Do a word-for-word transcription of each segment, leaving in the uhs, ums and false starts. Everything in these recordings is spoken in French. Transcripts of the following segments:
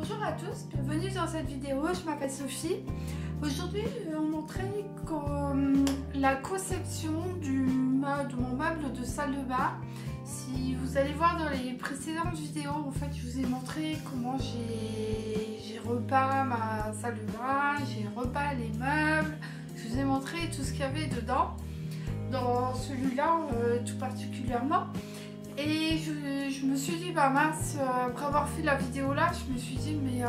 Bonjour à tous, bienvenue dans cette vidéo, je m'appelle Sophie. Aujourd'hui je vais vous montrer comme la conception du, de mon meuble de salle de bain. Si vous allez voir dans les précédentes vidéos, en fait je vous ai montré comment j'ai repeint ma salle de bain, j'ai repeint les meubles, je vous ai montré tout ce qu'il y avait dedans, dans celui-là euh, tout particulièrement. Et je, je me suis dit, bah mince, après avoir fait la vidéo là, je me suis dit, mais euh,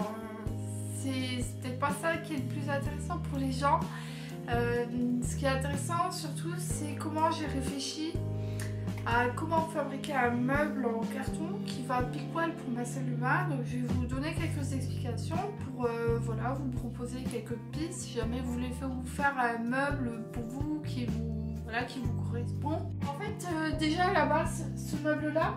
c'est peut-être pas ça qui est le plus intéressant pour les gens. Euh, ce qui est intéressant surtout, c'est comment j'ai réfléchi à comment fabriquer un meuble en carton qui va pile poil pour ma salle de bain. Donc je vais vous donner quelques explications pour euh, voilà, vous proposer quelques pistes si jamais vous voulez vous faire un meuble pour vous qui vous Voilà, qui vous correspond. En fait, euh, déjà à la base, ce meuble-là,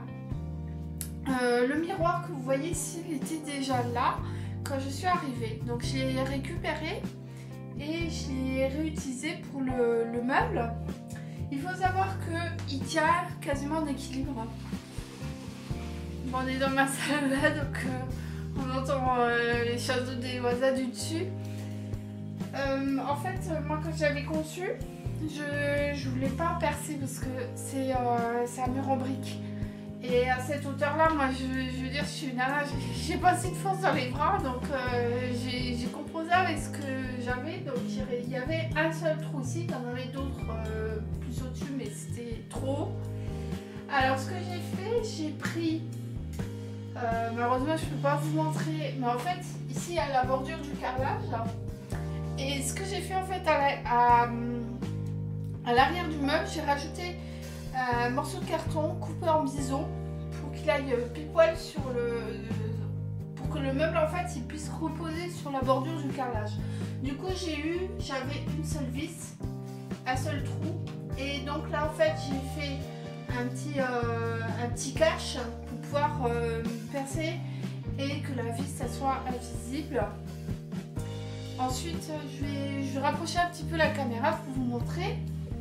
euh, le miroir que vous voyez ici, il était déjà là quand je suis arrivée. Donc j'ai récupéré et j'ai réutilisé pour le, le meuble. Il faut savoir qu'il tient quasiment en équilibre. Bon, on est dans ma salle là, donc euh, on entend euh, les choses des oiseaux du dessus. Euh, en fait, moi quand j'avais conçu, Je, je voulais pas percer parce que c'est euh, un mur en briques. Et à cette hauteur là, moi je, je veux dire, je suis une nana, j'ai pas assez de force dans les bras, donc euh, j'ai composé avec ce que j'avais. Donc il y avait un seul trou ici, il y en avait d'autres euh, plus au dessus, mais c'était trop. Alors ce que j'ai fait, j'ai pris, euh, malheureusement je peux pas vous montrer, mais en fait ici à la bordure du carrelage. Et ce que j'ai fait en fait à la, à, À l'arrière du meuble, j'ai rajouté un morceau de carton coupé en biseau pour qu'il aille pile poil sur le... pour que le meuble en fait il puisse reposer sur la bordure du carrelage. Du coup j'ai eu, j'avais une seule vis, un seul trou, et donc là en fait j'ai fait un petit, euh, un petit cache pour pouvoir euh, percer et que la vis ça soit invisible. Ensuite je vais, je vais rapprocher un petit peu la caméra pour vous montrer.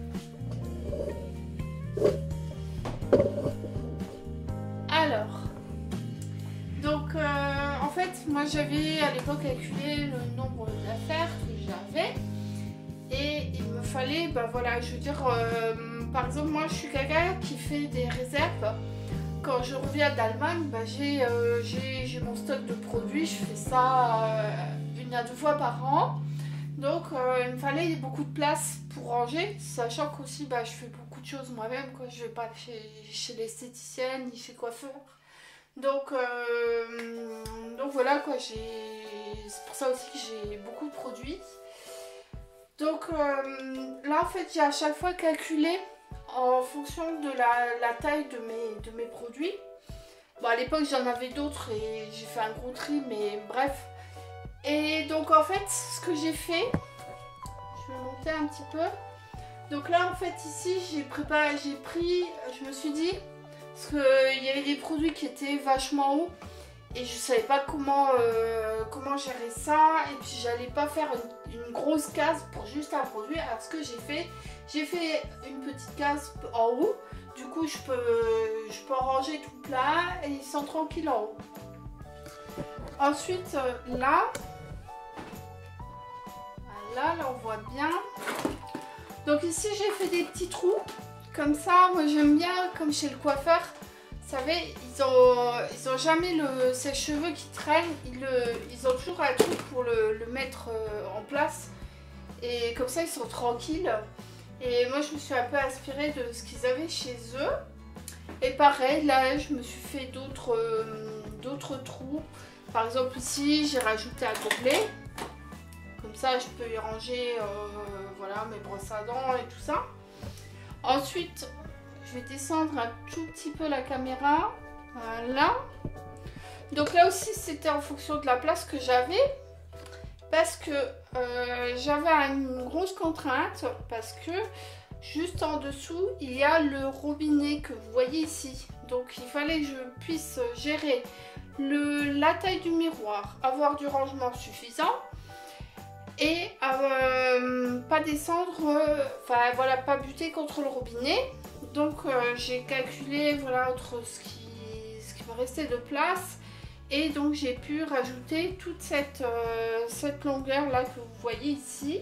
Alors, donc euh, en fait moi j'avais à l'époque calculé le nombre d'affaires que j'avais et il me fallait, bah voilà, je veux dire, euh, par exemple moi je suis quelqu'un qui fait des réserves. Quand je reviens d'Allemagne, bah, j'ai euh, j'ai mon stock de produits, je fais ça euh, une à deux fois par an. Donc euh, il me fallait beaucoup de place pour ranger, sachant qu'aussi bah, je fais beaucoup de choses moi-même, je vais pas chez, chez l'esthéticienne ni chez coiffeur. Donc, euh, donc voilà quoi, c'est pour ça aussi que j'ai beaucoup de produits. Donc euh, là en fait j'ai à chaque fois calculé en fonction de la, la taille de mes, de mes produits. Bon, à l'époque j'en avais d'autres et j'ai fait un gros tri, mais bref. Et donc en fait ce que j'ai fait, je vais monter un petit peu. Donc là en fait ici j'ai préparé, j'ai pris, je me suis dit, parce qu'il y avait des produits qui étaient vachement hauts et je savais pas comment, euh, comment gérer ça, et puis j'allais pas faire une, une grosse case pour juste un produit. Alors ce que j'ai fait, j'ai fait une petite case en haut, du coup je peux, je peux en ranger tout plein et ils sont tranquilles en haut. Ensuite là, Là, là on voit bien. Donc ici j'ai fait des petits trous comme ça. Moi j'aime bien, comme chez le coiffeur, vous savez, ils ont, ils ont jamais le sèche-cheveux qui traîne, ils, le, ils ont toujours un truc pour le, le mettre en place, et comme ça ils sont tranquilles. Et moi je me suis un peu inspirée de ce qu'ils avaient chez eux. Et pareil, là je me suis fait d'autres euh, d'autres trous. Par exemple ici j'ai rajouté un gobelet. Comme ça, je peux y ranger euh, voilà, mes brosses à dents et tout ça. Ensuite, je vais descendre un tout petit peu la caméra. Voilà. Donc là aussi, c'était en fonction de la place que j'avais. Parce que euh, j'avais une grosse contrainte. Parce que juste en dessous, il y a le robinet que vous voyez ici. Donc il fallait que je puisse gérer le, la taille du miroir, avoir du rangement suffisant. Et euh, pas descendre, enfin euh, voilà, pas buter contre le robinet. Donc euh, j'ai calculé voilà entre ce qui, ce qui me restait de place Et donc j'ai pu rajouter toute cette, euh, cette longueur là que vous voyez ici.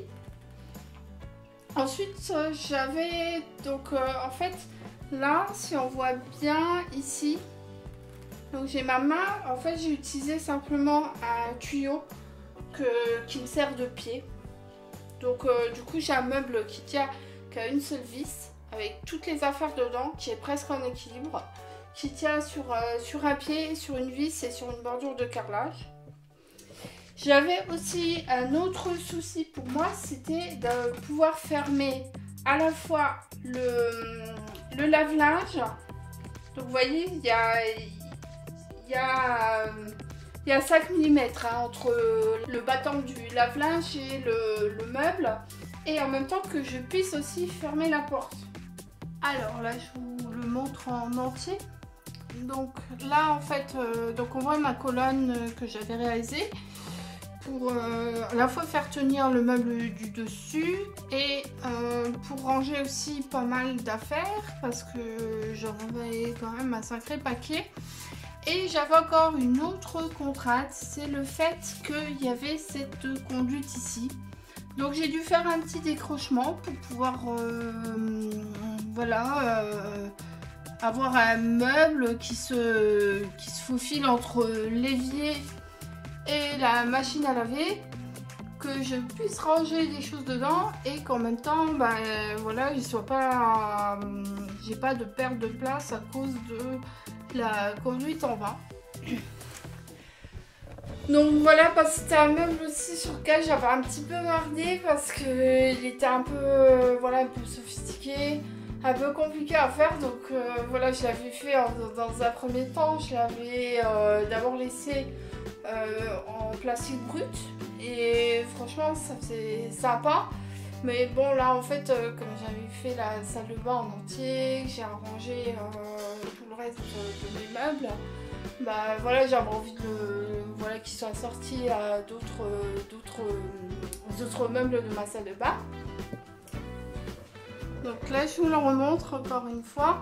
Ensuite euh, j'avais donc euh, en fait là, si on voit bien ici, donc j'ai ma main, en fait j'ai utilisé simplement un tuyau que, qui me sert de pied. Donc euh, du coup j'ai un meuble qui tient qu'à une seule vis avec toutes les affaires dedans, qui est presque en équilibre, qui tient sur, euh, sur un pied, sur une vis et sur une bordure de carrelage. J'avais aussi un autre souci pour moi, c'était de pouvoir fermer à la fois le, le lave-linge. Donc vous voyez, il y a, il y a, il y a cinq millimètres hein, entre le battant du lave-linge et le, le meuble. Et en même temps que je puisse aussi fermer la porte. Alors là, je vous le montre en entier. Donc là, en fait, euh, donc on voit ma colonne que j'avais réalisée pour euh, à la fois faire tenir le meuble du dessus et euh, pour ranger aussi pas mal d'affaires parce que j'en avais quand même un sacré paquet. Et j'avais encore une autre contrainte, c'est le fait qu'il y avait cette conduite ici. Donc j'ai dû faire un petit décrochement pour pouvoir euh, voilà, euh, avoir un meuble qui se, qui se faufile entre l'évier et la machine à laver, que je puisse ranger des choses dedans et qu'en même temps ben, voilà, il soit pas, euh, j'ai pas de perte de place à cause de la conduite en bas. Donc voilà, parce que c'était un meuble aussi sur lequel j'avais un petit peu mardé parce qu'il était un peu, euh, voilà, un peu sophistiqué, un peu compliqué à faire. Donc euh, voilà, je l'avais fait en, dans un premier temps, je l'avais euh, d'abord laissé euh, en plastique brut et franchement ça faisait sympa. Mais bon là en fait, euh, comme j'avais fait la salle de bain en entier, j'ai arrangé euh, tout le reste de, de mes meubles. Bah voilà, j'avais envie de voilà, qu'il soit sorti à d'autres d'autres meubles de ma salle de bain. Donc là je vous le remontre encore une fois.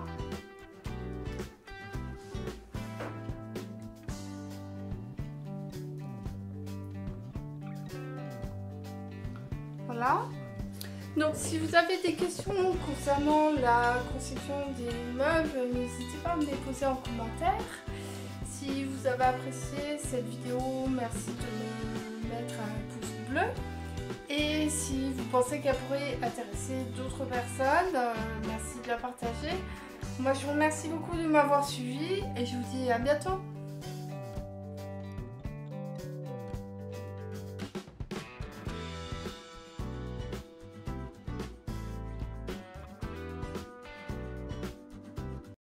Voilà. Donc si vous avez des questions concernant la conception des meubles, n'hésitez pas à me les poser en commentaire. Si vous avez apprécié cette vidéo, merci de me mettre un pouce bleu. Et si vous pensez qu'elle pourrait intéresser d'autres personnes, euh, merci de la partager. Moi je vous remercie beaucoup de m'avoir suivi et je vous dis à bientôt.